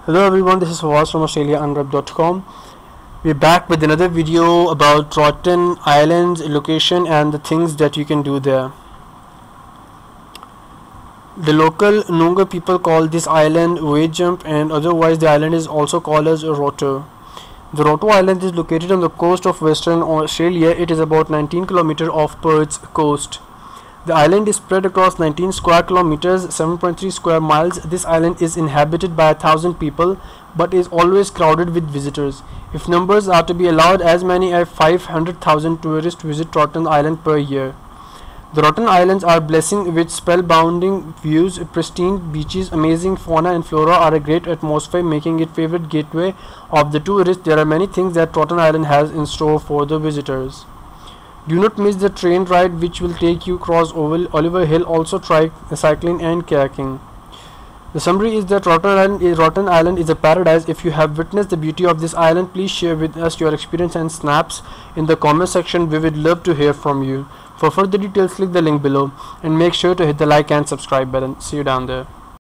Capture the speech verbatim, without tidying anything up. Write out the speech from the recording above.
Hello everyone, this is Fawaz from Australia Unwrapped dot com. We're back with another video about Rotten Island's location and the things that you can do there. The local Noongar people call this island Wave Jump, and otherwise the island is also called as Roto. The Roto Island is located on the coast of Western Australia. It is about nineteen kilometers off Perth's coast. The island is spread across nineteen square kilometers, seven point three square miles. This island is inhabited by a thousand people, but is always crowded with visitors. If numbers are to be allowed, as many as five hundred thousand tourists visit Rotten Island per year. The Rotten Islands are blessing with spellbinding views, pristine beaches, amazing fauna and flora, are a great atmosphere, making it favorite gateway of the tourists. There are many things that Rotten Island has in store for the visitors. Do not miss the train ride which will take you across Oliver Hill. Also try cycling and kayaking. The summary is that Rotten Island, is, Rotten Island is a paradise. If you have witnessed the beauty of this island, please share with us your experience and snaps in the comment section. We would love to hear from you. For further details, click the link below and make sure to hit the like and subscribe button. See you down there.